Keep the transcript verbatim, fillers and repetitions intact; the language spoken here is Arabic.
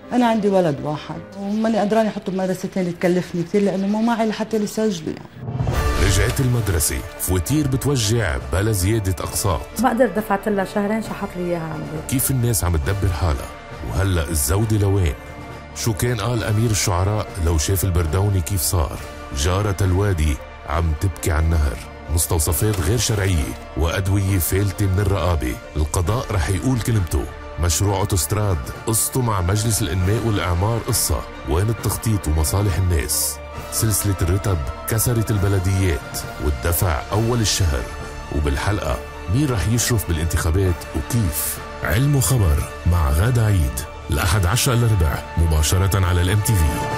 أنا عندي ولد واحد وماني قدراني أحطه بمدرسة ثانية تكلفني كثير لأنه مو معي لحتى يسجلوا يعني. رجعت المدرسة فواتير بتوجع بلا زيادة أقساط. ما قدرت دفعت لها شهرين شحط لي إياها عندي. كيف الناس عم تدبر حالها وهلأ الزودة لوين؟ شو كان قال أمير الشعراء لو شاف البردوني كيف صار؟ جارة الوادي عم تبكي عن نهر، مستوصفات غير شرعية وأدوية فالتة من الرقابة. القضاء رح يقول كلمته. مشروع اوتوستراد قصته مع مجلس الإنماء والإعمار قصة. وين التخطيط ومصالح الناس؟ سلسلة الرتب كسرت البلديات والدفع أول الشهر. وبالحلقة مين رح يشرف بالانتخابات وكيف؟ علم وخبر مع غادة عيد الأحد عشرة إلا ربع مباشرة على الام تي في.